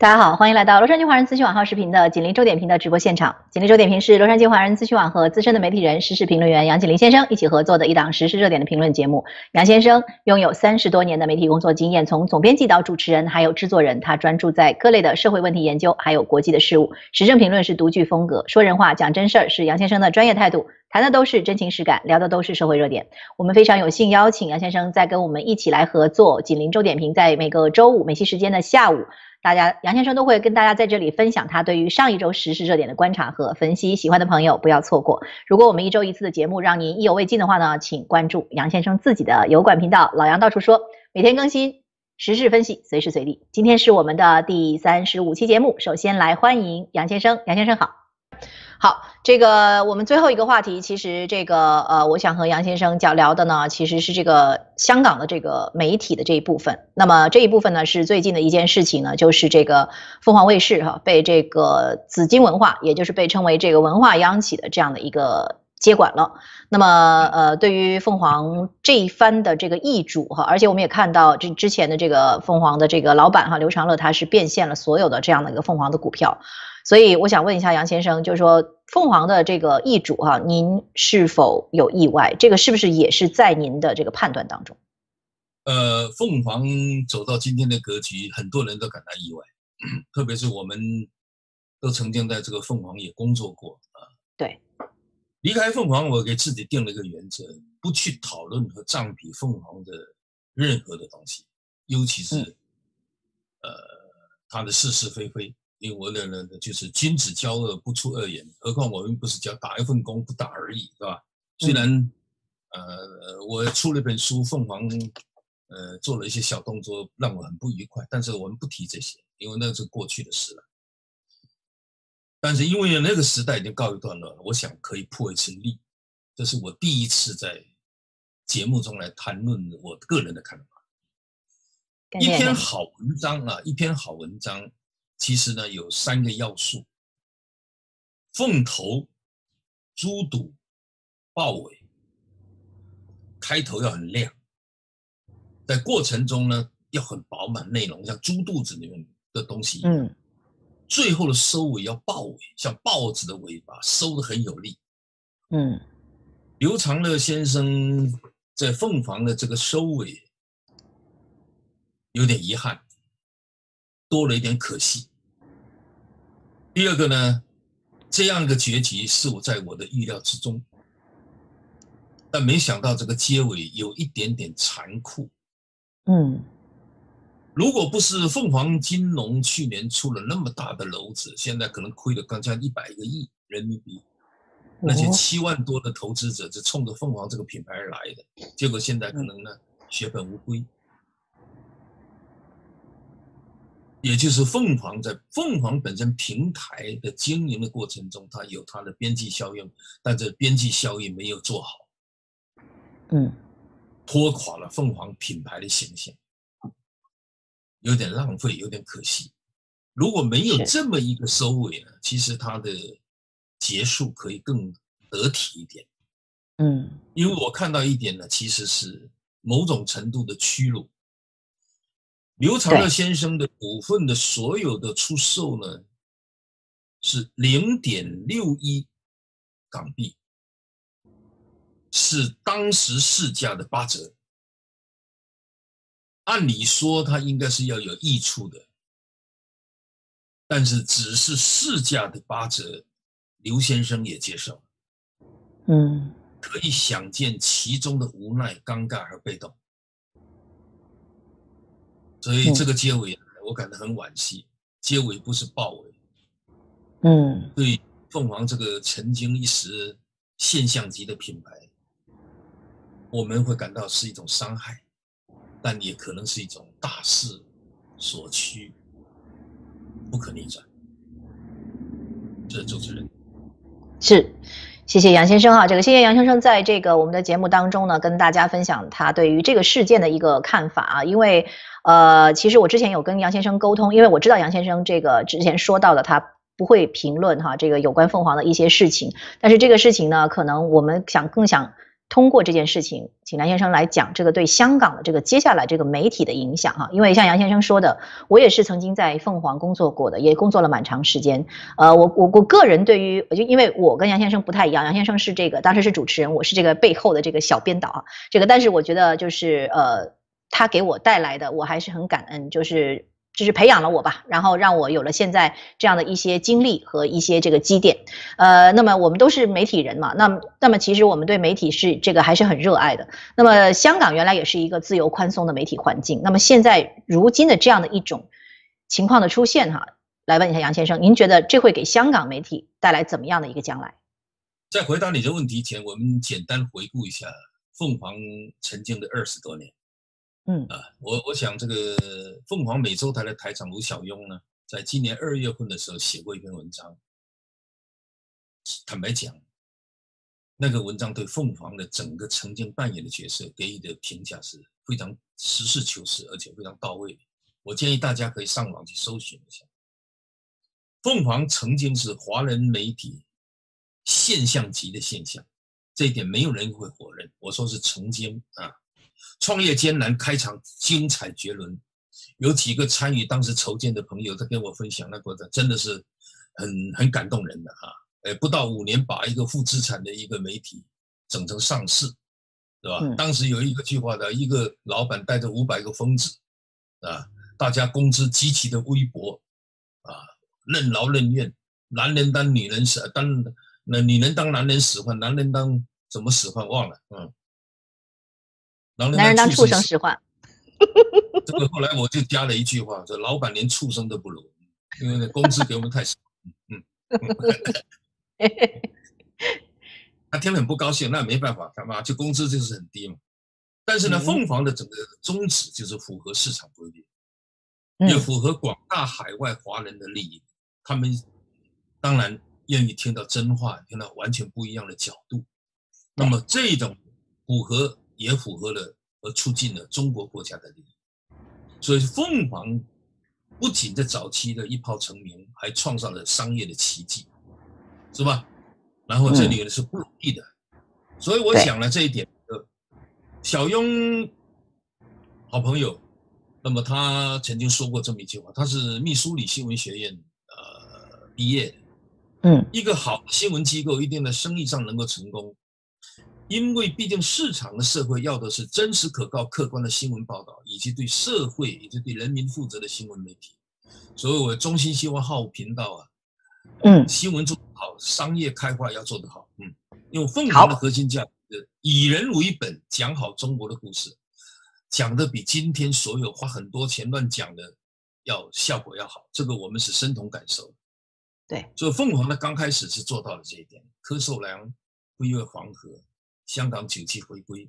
大家好，欢迎来到洛杉矶华人资讯网号视频的锦麟周点评的直播现场。锦麟周点评是洛杉矶华人资讯网和资深的媒体人、时事评论员杨锦麟先生一起合作的一档时事热点的评论节目。杨先生拥有30多年的媒体工作经验，从总编辑到主持人，还有制作人，他专注在各类的社会问题研究，还有国际的事务。时政评论是独具风格，说人话、讲真事儿是杨先生的专业态度。谈的都是真情实感，聊的都是社会热点。我们非常有幸邀请杨先生再跟我们一起来合作锦麟周点评，在每个周五美西时间的下午，杨先生都会跟大家在这里分享他对于上一周时事热点的观察和分析，喜欢的朋友不要错过。如果我们一周一次的节目让您意犹未尽的话呢，请关注杨先生自己的油管频道老杨到处说，每天更新时事分析，随时随地。今天是我们的第35期节目，首先来欢迎杨先生。杨先生好。好，这个我们最后一个话题，其实这个我想和杨先生聊的呢，其实是这个香港的这个媒体的这一部分。那么这一部分呢，是最近的一件事情呢，就是这个凤凰卫视被这个紫金文化，也就是被称为这个文化央企的这样的一个接管了。那么对于凤凰这一番的这个易主而且我们也看到之前的这个凤凰的这个老板刘长乐，他是变现了所有的这样的一个凤凰的股票。所以我想问一下杨先生，就是说凤凰的这个易主您是否有意外？这个是不是也是在您的这个判断当中？ 凤凰走到今天的格局，很多人都感到意外，特别是我们都曾经在这个凤凰也工作过对， 离开凤凰，我给自己定了一个原则，不去讨论和占比凤凰的任何的东西，尤其是它的是是非非。因为我的人就是君子交恶不出恶言，何况我们不是叫打一份工不打而已，是吧？虽然我出了一本书，凤凰做了一些小动作，让我很不愉快，但是我们不提这些，因为那是过去的事了。但是因为那个时代已经告一段落了，我想可以破一次例。这是我第一次在节目中来谈论我个人的看法。一篇好文章其实呢有3个要素：凤头、猪肚、豹尾。开头要很亮，在过程中呢要很饱满内容，像猪肚子里面的东西一样。最后的收尾要豹尾，像豹子的尾巴，收得很有力。刘长乐先生在凤凰的这个收尾有点遗憾，多了一点可惜。第二个呢，这样一个结局是我在我的预料之中，但没想到这个结尾有一点点残酷。如果不是凤凰金龙去年出了那么大的篓子，现在可能亏了刚才100个亿人民币，那些7万多的投资者是冲着凤凰这个品牌而来的，结果现在可能呢血本无归。也就是凤凰本身平台的经营的过程中，它有它的边际效应，但这边际效应没有做好，拖垮了凤凰品牌的形象，有点浪费，有点可惜。如果没有这么一个收尾呢，其实它的结束可以更得体一点。因为我看到一点呢，其实是某种程度的屈辱。刘长乐先生的股份的所有的出售呢，是0.61港币，是当时市价的8折。按理说他应该是要有溢出的，但是只是市价的8折，刘先生也接受。可以想见其中的无奈、尴尬和被动。所以这个结尾我感到很惋惜，结尾不是豹尾。对凤凰这个曾经一时现象级的品牌，我们会感到是一种伤害，但也可能是一种大势所趋，不可逆转。这就是人。 是。谢谢杨先生谢谢杨先生在这个我们的节目当中呢，跟大家分享他对于这个事件的一个看法因为其实我之前有跟杨先生沟通，因为我知道杨先生这个之前说到的他不会评论这个有关凤凰的一些事情，但是这个事情呢，可能我们更想通过这件事情，请梁先生来讲这个对香港的这个接下来这个媒体的影响哈。因为像杨先生说的，我也是曾经在凤凰工作过的，也工作了蛮长时间。我个人对于，就因为我跟杨先生不太一样，杨先生是这个当时是主持人，我是这个背后的这个小编导啊。但是我觉得就是他给我带来的，我还是很感恩，就是培养了我吧，然后让我有了现在这样的一些经历和一些这个积淀。那么我们都是媒体人嘛，那么其实我们对媒体是这个还是很热爱的。那么香港原来也是一个自由宽松的媒体环境，那么现在如今的这样的一种情况的出现哈，来问一下杨先生，您觉得这会给香港媒体带来怎么样的一个将来？ 在回答你的问题前，我们简单回顾一下凤凰曾经的20多年。我想这个凤凰美洲台的台长卢小庸呢，在今年2月份的时候写过一篇文章。坦白讲，那个文章对凤凰的整个曾经扮演的角色给予的评价是非常实事求是，而且非常到位的。我建议大家可以上网去搜寻一下。凤凰曾经是华人媒体现象级的现象，这一点没有人会否认。我说是曾经啊。创业艰难，开场精彩绝伦。有几个参与当时筹建的朋友，他跟我分享，那个真的是很感动人的哈。不到5年，把一个负资产的一个媒体整成上市，对吧？当时有一个句话的，一个老板带着500个疯子啊，大家工资极其的微薄啊，任劳任怨，男人当女人使，女人当男人使唤，男人当怎么使唤忘了， 男人当畜生使唤。 这个后来我就加了一句话，说老板连畜生都不如，因为工资给我们太少。他听了很不高兴，那没办法，干嘛？就工资就是很低嘛。但是呢，凤凰的整个宗旨就是符合市场规律，也符合广大海外华人的利益。他们当然愿意听到真话，听到完全不一样的角度。那么这种也符合了和促进了中国国家的利益。所以凤凰不仅在早期的一炮成名，还创造了商业的奇迹，是吧？然后这里是不容易的。所以我讲了这一点。小庸好朋友，那么他曾经说过这么一句话，他是密苏里新闻学院毕业的。一个好的新闻机构一定在生意上能够成功，因为毕竟市场的社会要的是真实可靠客观的新闻报道，以及对社会以及对人民负责的新闻媒体。所以我衷心希望浩频道新闻做得好，商业开发要做得好。因为凤凰的核心价值以人为本，讲好中国的故事，讲的比今天所有花很多钱乱讲的效果要好，这个我们是深同感受的。 对， 所以凤凰呢刚开始是做到了这一点。柯受良飞越黄河，香港97回归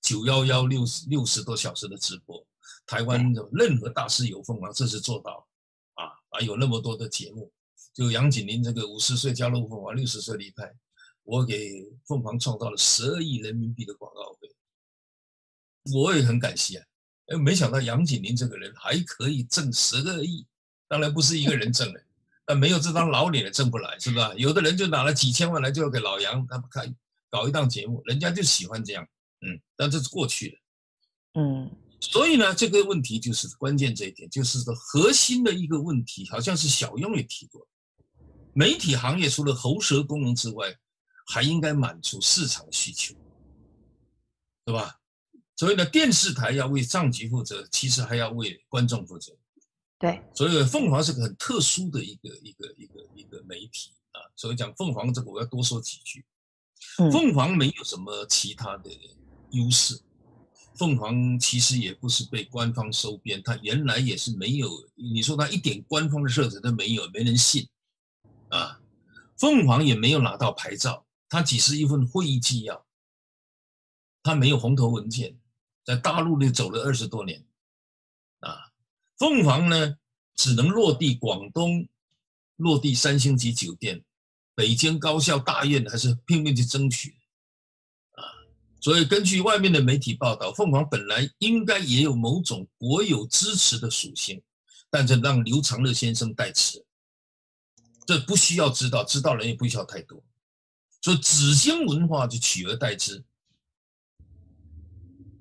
，91160多小时的直播，台湾的任何大事有凤凰，这是做到还有那么多的节目。就杨锦麟这个50岁加入凤凰，60岁离开，我给凤凰创造了12亿人民币的广告费，我也很感谢。没想到杨锦麟这个人还可以挣12亿，当然不是一个人挣的，但没有这张老脸也挣不来，是吧？有的人就拿了几千万来就要给老杨他们搞一档节目，人家就喜欢这样，但这是过去了，所以呢，这个问题就是关键这一点，就是核心的一个问题，好像是小庸也提过，媒体行业除了喉舌功能之外，还应该满足市场的需求，对吧？所以呢，电视台要为账局负责，其实还要为观众负责。 对， 所以凤凰是个很特殊的一个媒体所以讲凤凰这个我要多说几句。凤凰没有什么其他的优势，凤凰其实也不是被官方收编，它原来也是没有，你说它一点官方的色彩都没有，没人信凤凰也没有拿到牌照，它只是一份会议纪要，它没有红头文件，在大陆里走了20多年凤凰呢只能落地广东，落地3星级酒店，北京高校大院还是拼命去争取所以根据外面的媒体报道，凤凰本来应该也有某种国有支持的属性，但是让刘长乐先生代持，这不需要知道人也不需要太多，所以紫星文化就取而代之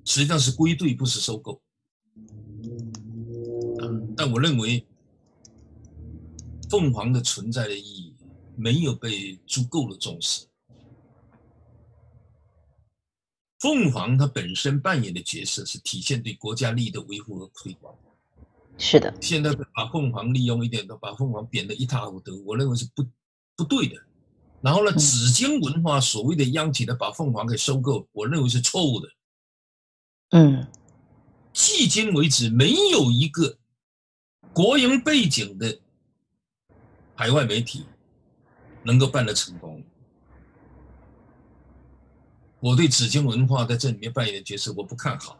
实际上是归队，不是收购。但我认为凤凰的存在的意义没有被足够的重视。凤凰它本身扮演的角色是体现对国家利益的维护和推广。 是的。 现在把凤凰利用一点，把凤凰贬得一塌糊涂，我认为是不对的。然后呢，紫荆文化所谓的央企的把凤凰给收购，我认为是错误的。迄今为止，没有一个国营背景的海外媒体能够办得成功。我对紫荆文化在这里面扮演的角色，我不看好。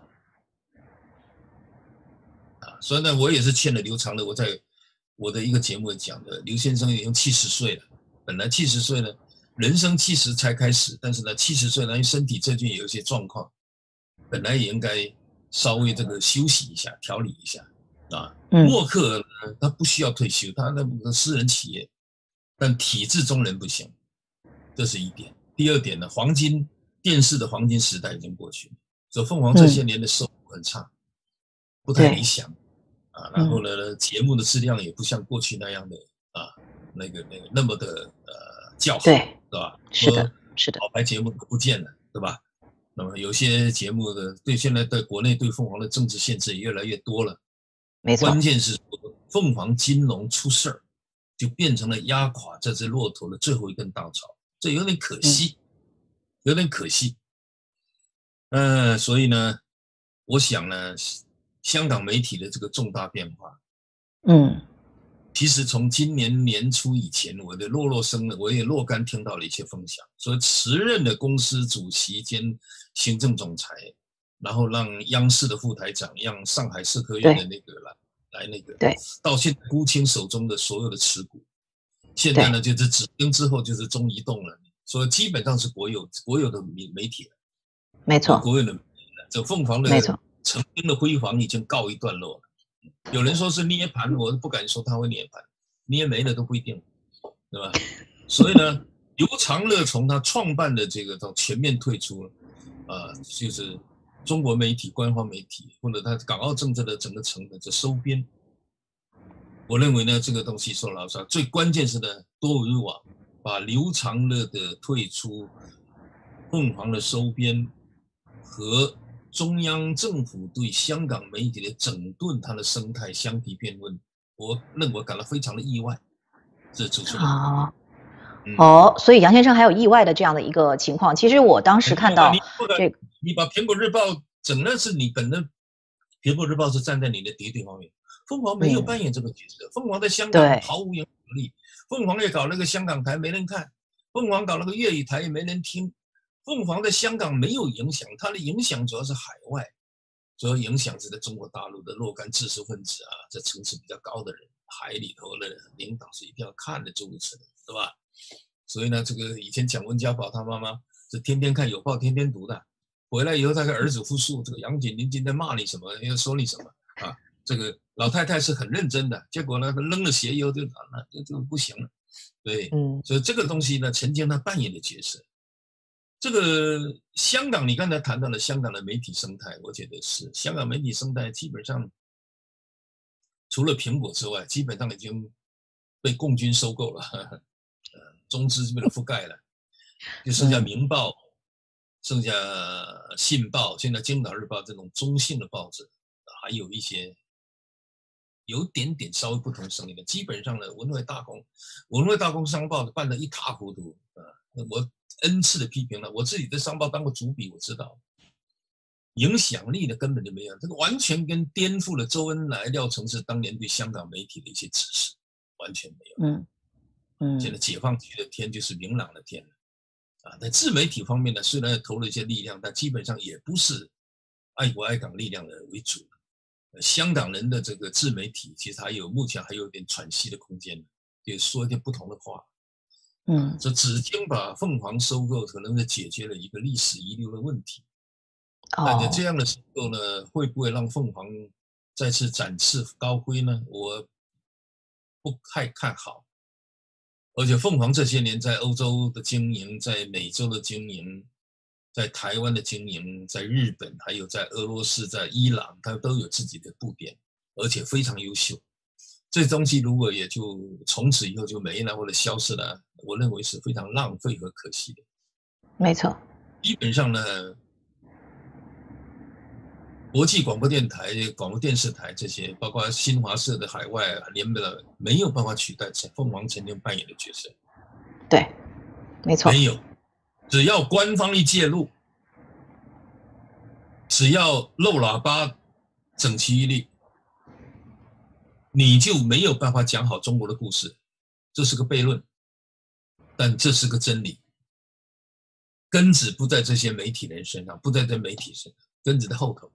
所以呢，我也是欠了刘长乐。我在我的一个节目讲的，刘先生已经70岁了，本来70岁呢，人生70才开始，但是呢，70岁呢，因为身体最近有一些状况，本来也应该稍微这个休息一下，调理一下啊。默克呢，他不需要退休，他那个私人企业，但体制中人不行，这是一点。第二点呢，电视的黄金时代已经过去了，所以凤凰这些年的收入很差，不太理想啊。然后呢，节目的质量也不像过去那样的那么的叫好，对吧？ 是的，是的， 老牌节目都不见了，对吧？那么有些节目的现在在国内对凤凰的政治限制也越来越多了。 没错， 关键是凤凰金融出事儿，就变成了压垮这只骆驼的最后一根稻草，这有点可惜，有点可惜。所以呢，我想呢，香港媒体的这个重大变化，其实从今年年初以前，我也若干听到了一些分享，说辞任的公司主席兼行政总裁，然后让央视的副台长，让上海社科院的那个来那个，到现在沽清手中的所有的持股，现在呢就是指定之后就是中移动了，所以基本上是国有的媒体了， 没错， 国有的媒体了，这凤凰的曾经的辉煌已经告一段落了。有人说是捏盘，我不敢说他会捏盘，捏没了都不一定，对吧？所以呢，刘长乐从他创办的这个到全面退出了，就是中国媒体、官方媒体或者他港澳政策的整个层的这收编。我认为呢，这个东西说老实话，最关键是呢，多维网把刘长乐的退出、凤凰的收编和中央政府对香港媒体的整顿，它的生态相提并论，我感到非常的意外。这主持人所以杨先生还有意外的这样的一个情况。其实我当时看到你把苹果日报整的是你本人，苹果日报是站在你的敌对方面，凤凰没有扮演这个角色，凤凰在香港毫无影响力，凤凰也搞了个香港台没人看，凤凰搞了个粤语台也没人听。凤凰在香港没有影响，它的影响主要是海外，主要影响是在中国大陆的若干知识分子啊，这层次比较高的人，海里头的领导是一定要看的，诸如此类，对吧？所以呢，这个以前讲温家宝他妈妈是天天看有报天天读的，回来以后他跟儿子复述，这个杨锦麟今天骂你什么，要说你什么啊？这个老太太是很认真的，结果呢，他扔了鞋以后就不行了，对，所以这个东西呢，曾经他扮演的角色。这个香港，你刚才谈到了香港的媒体生态，我觉得是香港媒体生态基本上除了苹果之外，基本上已经被共军收购了，中资基本上覆盖了，就剩下明报，剩下信报，现在青岛日报这种中性的报纸，还有一些有点点稍微不同声音的，基本上呢，文汇大公商报办得一塌糊涂啊，我N 次的批评了，我自己在商报当过主笔，我知道影响力的根本就没有，这个完全跟颠覆了周恩来、廖承志当年对香港媒体的一些指示，完全没有。现在解放区的天就是明朗的天了啊！在自媒体方面呢，虽然投了一些力量，但基本上也不是爱国爱港力量的为主。香港人的这个自媒体其实目前还有一点喘息的空间，就说一点不同的话。这紫荆把凤凰收购，可能是解决了一个历史遗留的问题。但是这样的收购呢，会不会让凤凰再次展翅高飞呢？我不太看好。而且凤凰这些年在欧洲的经营，在美洲的经营， 在台湾的经营，在日本，还有在俄罗斯、在伊朗，它都有自己的布点，而且非常优秀。这东西如果也就从此以后就没了或者消失了，我认为是非常浪费和可惜的。 没错， 基本上呢，国际广播电台、广播电视台这些，包括新华社的海外联播的，没有办法取代凤凰曾经扮演的角色。 对，没错， 没有，只要官方一介入，只要漏喇叭整齐一律，你就没有办法讲好中国的故事。这是个悖论，但这是个真理。根子不在这些媒体人身上，不在这媒体身上，根子在后头。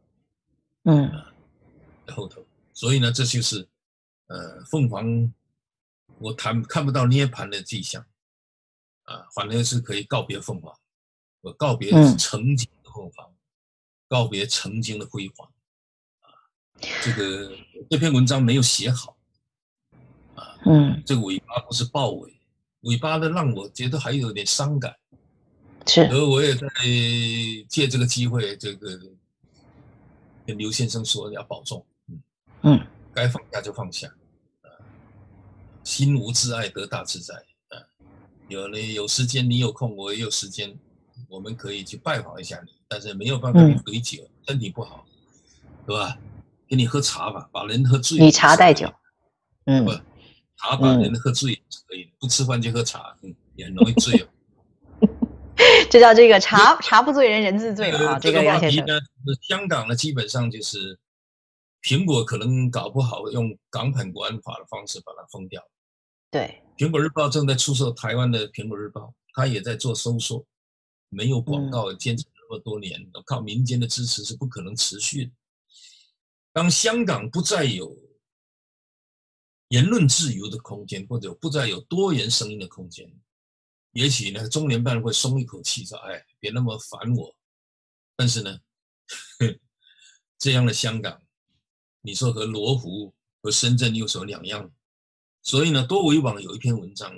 在后头。所以呢，这就是凤凰，我看不到捏盘的迹象啊，反而是可以告别凤凰，我告别曾经的凤凰，告别曾经的辉煌啊。这篇文章没有写好啊，这个尾巴不是豹尾，尾巴的让我觉得还有点伤感。 是， 而我也在借这个机会，跟刘先生说要保重，该放下就放下，心无挚爱得大自在，有时间你有空，我也有时间，我们可以去拜访一下你，但是没有办法跟你对酒，身体不好，对吧？给你喝茶吧，把人喝醉， 以茶代酒， 不，茶把人喝醉是可以的，不吃饭就喝茶，也很容易醉哦。 这叫这个茶不醉人人自醉嘛啊！ 这个杨先生话题呢，香港呢基本上就是苹果可能搞不好用港版国安法的方式把它封掉。 对， 苹果日报正在出售台湾的苹果日报，它也在做收缩，没有广告坚持那么多年，靠民间的支持是不可能持续的。当香港不再有言论自由的空间，或者不再有多元声音的空间，也许呢，中联办会松一口气，说：“哎，别那么烦我。”但是呢，这样的香港，你说和罗湖和深圳有什么两样？所以呢，多维网有一篇文章，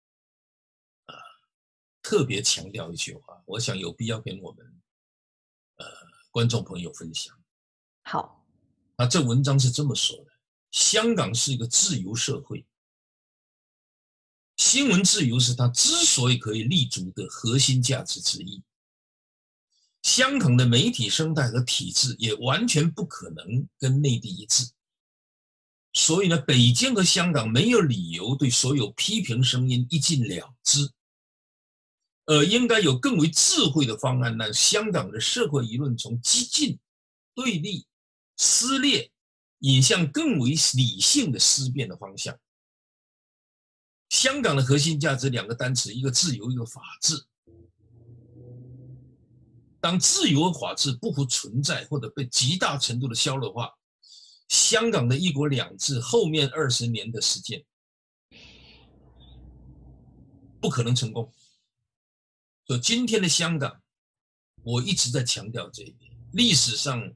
特别强调一句话，我想有必要跟我们观众朋友分享。 好， 这文章是这么说的：香港是一个自由社会。新闻自由是它之所以可以立足的核心价值之一。香港的媒体生态和体制也完全不可能跟内地一致。所以呢，北京和香港没有理由对所有批评声音一禁了之，应该有更为智慧的方案，让香港的社会舆论从激进、对立、撕裂，引向更为理性的思辨的方向。香港的核心价值两个单词，一个自由，一个法治。当自由和法治不复存在，或者被极大程度的削弱化，香港的一国两制后面20年的实践不可能成功。所以今天的香港，我一直在强调这一点。历史上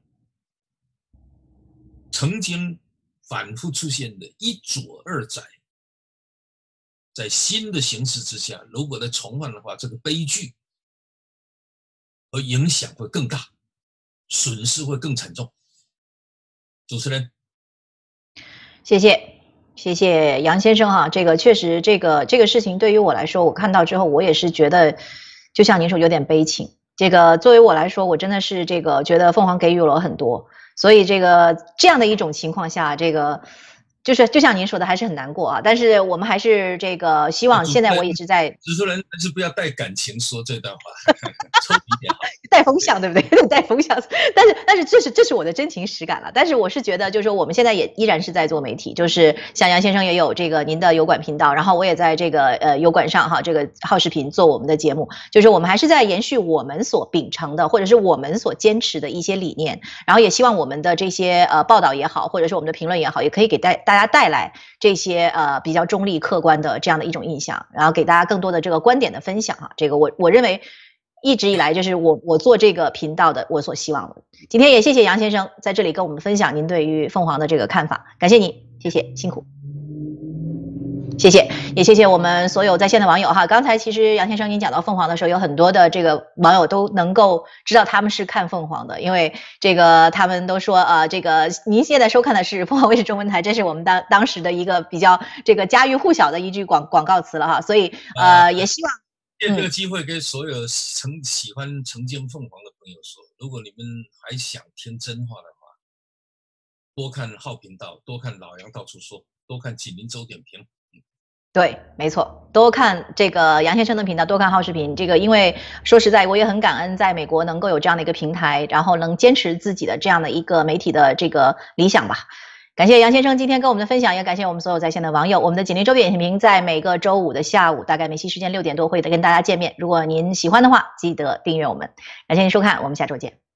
曾经反复出现的一左二窄，在新的形势之下，如果再重犯的话，这个悲剧和影响会更大，损失会更惨重。主持人， 谢谢杨先生哈，这个确实这个事情对于我来说，我看到之后我也是觉得，就像您说有点悲情。这个作为我来说，我真的是这个觉得凤凰给予了我很多，所以这样的一种情况下，这个就像您说的，还是很难过啊。但是我们还是这个希望，现在我一直在。 主持人还是不要带感情说这段话，抽一点好。 带风向，对不对？带风向，但是这是我的真情实感了。但是我是觉得，就是说我们现在也依然是在做媒体，就是像杨先生也有这个您的油管频道，然后我也在这个油管上哈这个浩视频做我们的节目，就是我们还是在延续我们所秉承的，或者是我们所坚持的一些理念，然后也希望我们的这些报道也好，或者是我们的评论也好，也可以给大家带来这些比较中立客观的这样的一种印象，然后给大家更多的这个观点的分享哈。这个我认为。一直以来就是我做这个频道的我所希望的。今天也谢谢杨先生在这里跟我们分享您对于凤凰的这个看法，感谢您，谢谢，辛苦。 谢谢，也谢谢我们所有在线的网友哈。刚才其实杨先生您讲到凤凰的时候，有很多的这个网友都能够知道他们是看凤凰的，因为这个他们都说这个您现在收看的是凤凰卫视中文台，这是我们当时的一个比较这个家喻户晓的一句广告词了哈。所以也希望借这个机会跟所有喜欢曾经凤凰的朋友说，如果你们还想听真话的话，多看浩频道，多看老杨到处说，多看锦麟州点评。 对，没错，多看这个杨先生的频道，多看浩视频。这个，因为说实在，我也很感恩在美国能够有这样的一个平台，然后能坚持自己的这样的一个媒体的这个理想吧。感谢杨先生今天跟我们的分享，也感谢我们所有在线的网友。我们的锦麟州点评在每个周五的下午，大概美西时间6点多会跟大家见面。如果您喜欢的话，记得订阅我们。感谢您收看，我们下周见。